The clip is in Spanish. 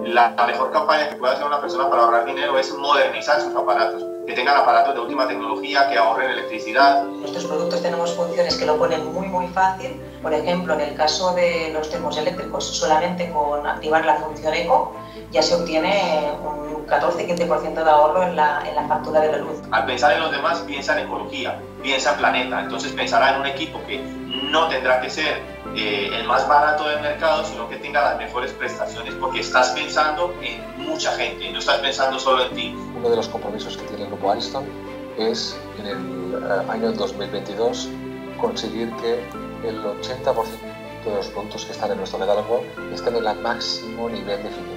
la mejor campaña que puede hacer una persona para ahorrar dinero es modernizar sus aparatos, que tengan aparatos de última tecnología, que ahorren electricidad. Nuestros productos tenemos funciones que lo ponen muy fácil. Por ejemplo, en el caso de los termos eléctricos, solamente con activar la función eco ya se obtiene un 14-15% de ahorro en la factura de la luz. Al pensar en los demás, piensa en ecología, piensa en planeta, entonces pensará en un equipo que no tendrá que ser el más barato del mercado, sino que tenga las mejores prestaciones, porque estás pensando en mucha gente, no estás pensando solo en ti. Uno de los compromisos que tiene el Grupo Ariston es en el año 2022 conseguir que el 80% de los productos que están en nuestro catálogo estén en el máximo nivel de eficiencia.